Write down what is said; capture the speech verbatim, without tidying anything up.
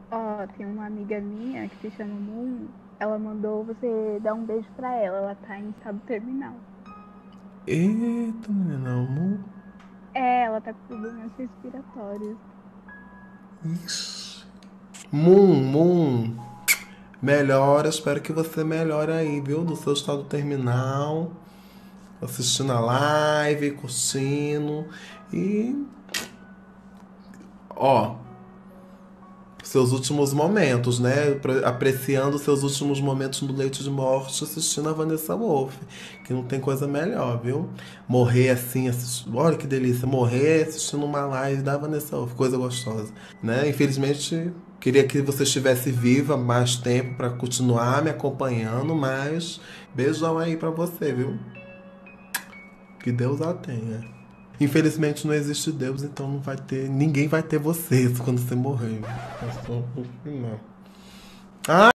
Ó, tem uma amiga minha que se chama Moon. Ela mandou você dar um beijo pra ela. Ela tá em estado terminal. Eita, menina, amor. É, ela tá com problemas respiratórios. Ixi. Moon, Moon. Melhora, espero que você melhore aí, viu? Do seu estado terminal. Assistindo a live, curtindo. E, ó, seus últimos momentos, né? Apreciando seus últimos momentos no leito de morte, assistindo a Vanessa Wolff, que não tem coisa melhor, viu? Morrer assim, assistindo, olha que delícia, morrer assistindo uma live da Vanessa Wolff, coisa gostosa, né? Infelizmente, queria que você estivesse viva mais tempo para continuar me acompanhando, mas beijão aí para você, viu? Que Deus a tenha. Infelizmente não existe Deus, então não vai ter. Ninguém vai ter você quando você morrer. É só o final. Ah,